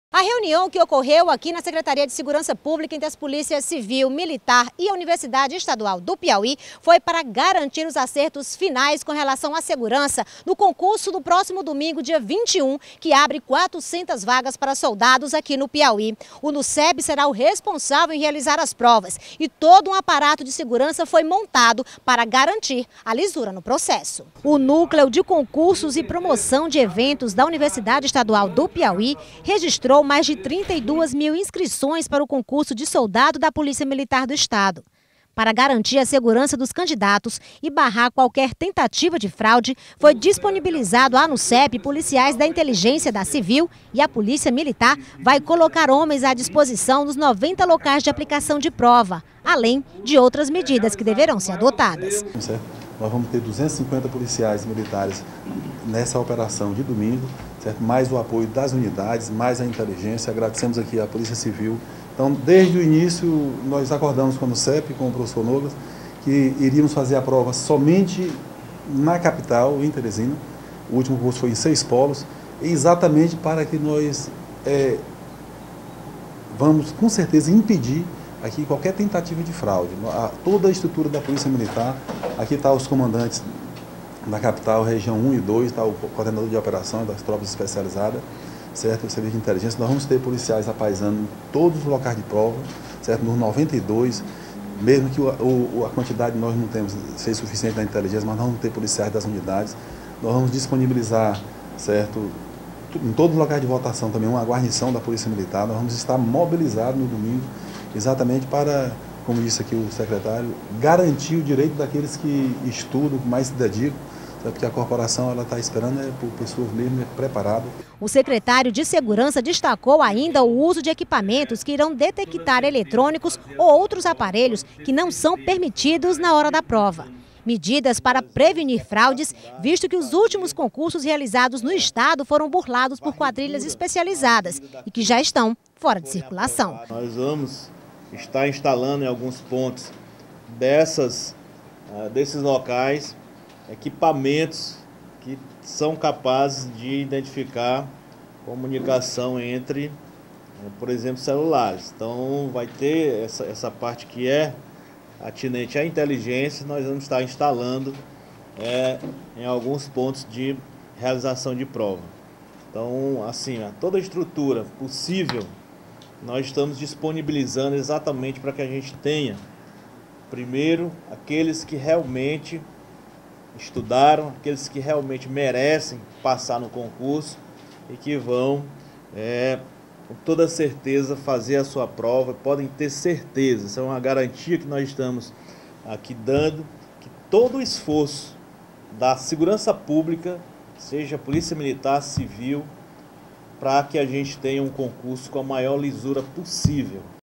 A reunião que ocorreu aqui na Secretaria de Segurança Pública entre as polícias civil, militar e a Universidade Estadual do Piauí foi para garantir os acertos finais com relação à segurança no concurso do próximo domingo, dia 21, que abre 400 vagas para soldados aqui no Piauí. O NUCEB será o responsável em realizar as provas e todo um aparato de segurança foi montado para garantir a lisura no processo. O Núcleo de Concursos e Promoção de Eventos da Universidade Estadual do Piauí registrou mais de 32 mil inscrições para o concurso de soldado da Polícia Militar do Estado. Para garantir a segurança dos candidatos e barrar qualquer tentativa de fraude, foi disponibilizado à NUCEB policiais da inteligência da Civil e a Polícia Militar vai colocar homens à disposição nos 90 locais de aplicação de prova, além de outras medidas que deverão ser adotadas. Nós vamos ter 250 policiais militares nessa operação de domingo, certo? Mais o apoio das unidades, mais a inteligência. Agradecemos aqui à Polícia Civil. Então, desde o início, nós acordamos com o NUCEB, com o professor Nogas, que iríamos fazer a prova somente na capital, em Teresina. O último curso foi em 6 polos, exatamente para que nós vamos, com certeza, impedir aqui qualquer tentativa de fraude. Toda a estrutura da Polícia Militar, aqui está os comandantes da capital, região 1 e 2, está o coordenador de operações das tropas especializadas, certo? O serviço de inteligência. Nós vamos ter policiais apaisando em todos os locais de prova, certo? Nos 92, mesmo que a quantidade nós não temos seja suficiente da inteligência, mas nós vamos ter policiais das unidades. Nós vamos disponibilizar, certo? Em todos os locais de votação também uma guarnição da Polícia Militar. Nós vamos estar mobilizados no domingo, exatamente para, como disse aqui o secretário, garantir o direito daqueles que estudam, que mais se dedicam, porque a corporação ela está esperando por pessoas mesmo preparadas. O secretário de Segurança destacou ainda o uso de equipamentos que irão detectar eletrônicos ou outros aparelhos que não são permitidos na hora da prova. Medidas para prevenir fraudes, visto que os últimos concursos realizados no estado foram burlados por quadrilhas especializadas e que já estão fora de circulação. Nós vamos estar instalando em alguns pontos desses locais equipamentos que são capazes de identificar comunicação entre, por exemplo, celulares. Então vai ter essa parte que é atinente à inteligência, nós vamos estar instalando em alguns pontos de realização de prova. Então, assim, toda a estrutura possível nós estamos disponibilizando exatamente para que a gente tenha, primeiro, aqueles que realmente estudaram, aqueles que realmente merecem passar no concurso e que vão, com toda certeza, fazer a sua prova, podem ter certeza, isso é uma garantia que nós estamos aqui dando, que todo o esforço da segurança pública, seja Polícia Militar, Civil, para que a gente tenha um concurso com a maior lisura possível.